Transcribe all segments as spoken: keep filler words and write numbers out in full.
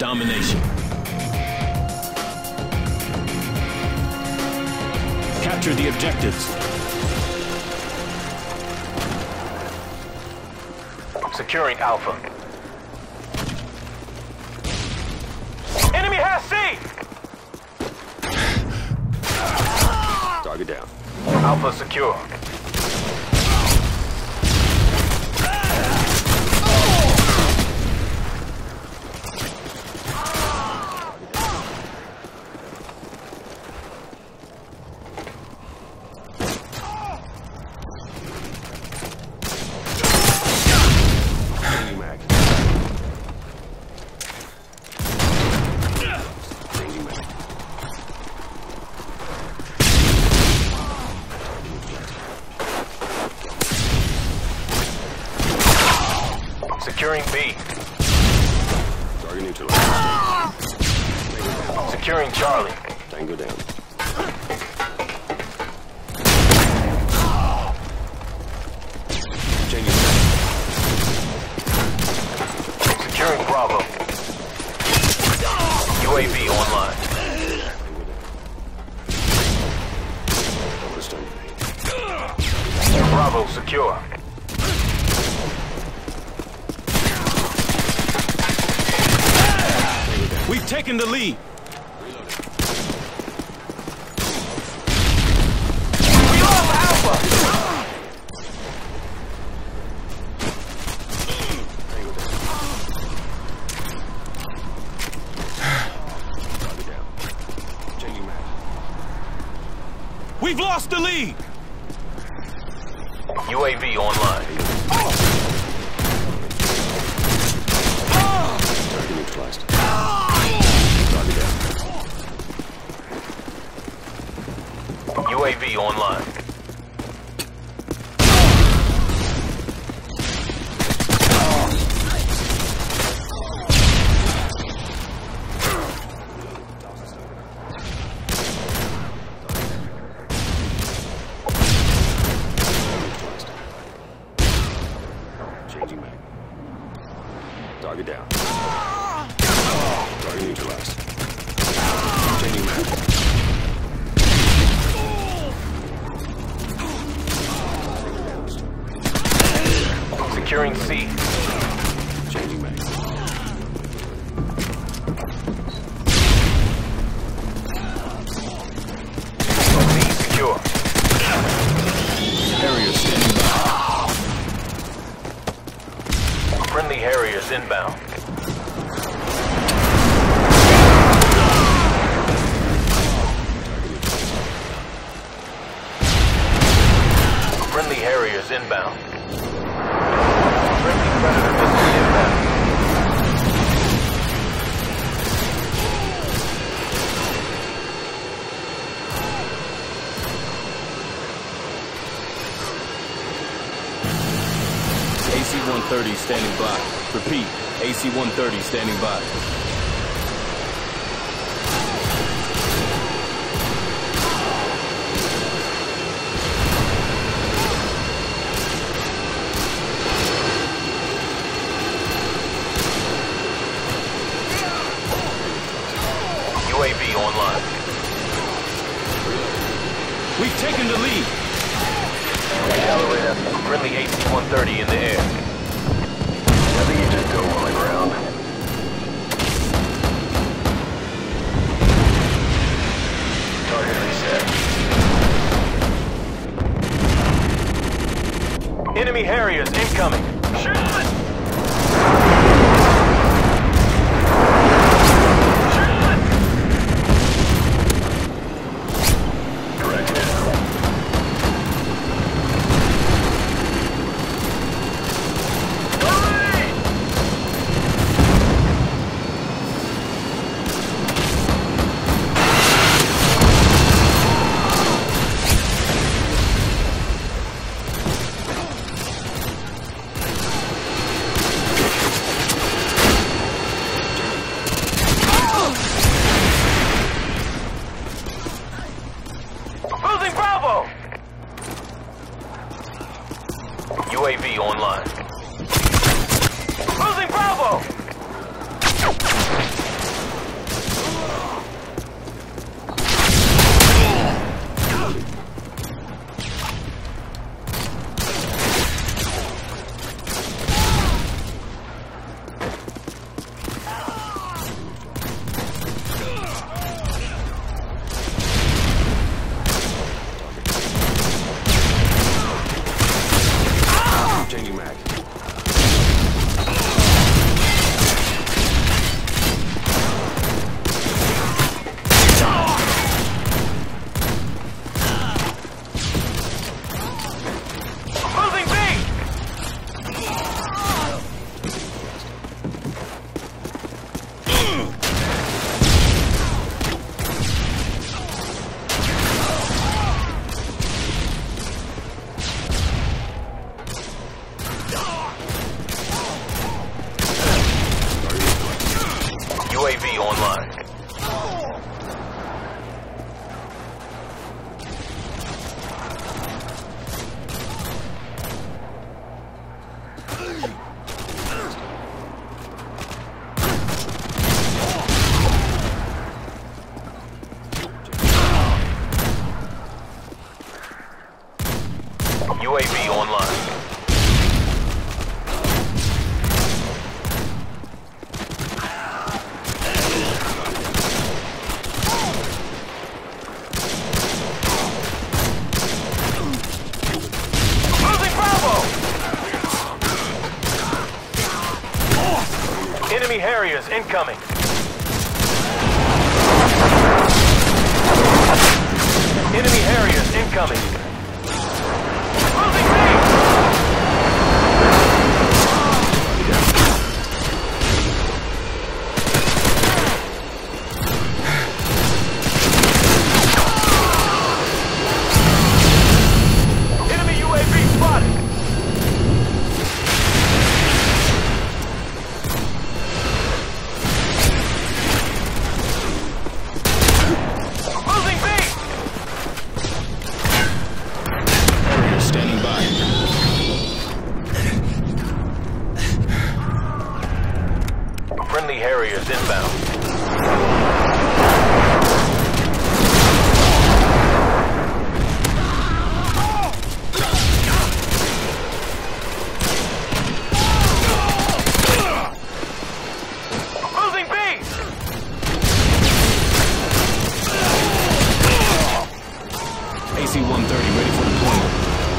Domination. Capture the objectives. Securing Alpha. Enemy has C! Target down. Alpha secure. Securing B. Target neutralized. Securing Charlie. Tango down. Changing back. Securing Bravo. U A V online. Bravo secure. We've taken the lead. We lost Alpha! We've lost the lead. U A V online. Target neutralized. Target down. U A V online. Changing back. Target down. Target neutralized. Changing back. Securing C. Changing back. C secure. Harrier standing by. Friendly Harriers inbound. Friendly Harriers inbound. Friendly Predator missiles inbound. A C one thirty standing by. Repeat, A C one thirty standing by. U A V online. We've taken the lead. Accelerator. Friendly A C one thirty in the air. Heavy agent go on the ground. Target reset. Enemy Harriers incoming. Shot! U A V online. Losing Bravo! Enemy Harriers incoming. Enemy Harriers incoming. Losing B! Enemy U A V spotted! Losing B! Standing by. Friendly Harriers inbound. Losing B! A C one thirty ready for deployment.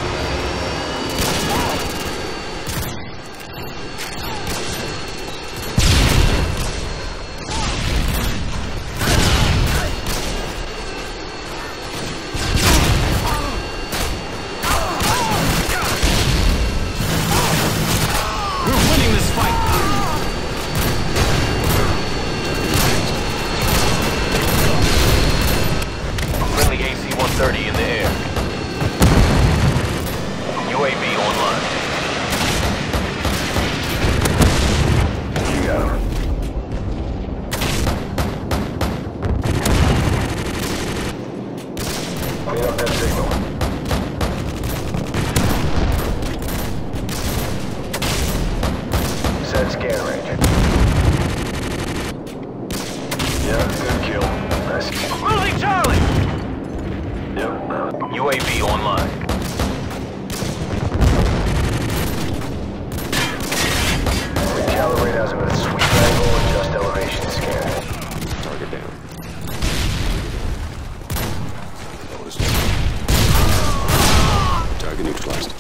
We're winning this fight! Friendly A C one thirty in the air. U A V online. You got him. Clean up that signal. Set scan range. Yeah, good kill. Nice. Losing Charlie! Yep. U A V online. Recalibrate as with sweep angle, adjust elevation scan. Target down. Bonus. Target neutralized.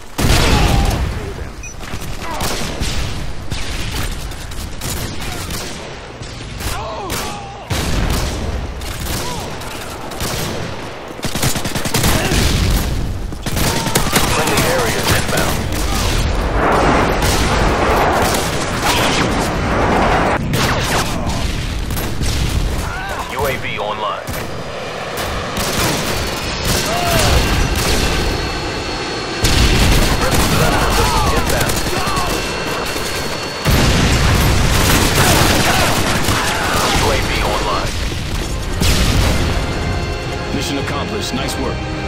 Friendly Harriers inbound. U A V online. Inbound. U A V online. Mission accomplished. Nice work.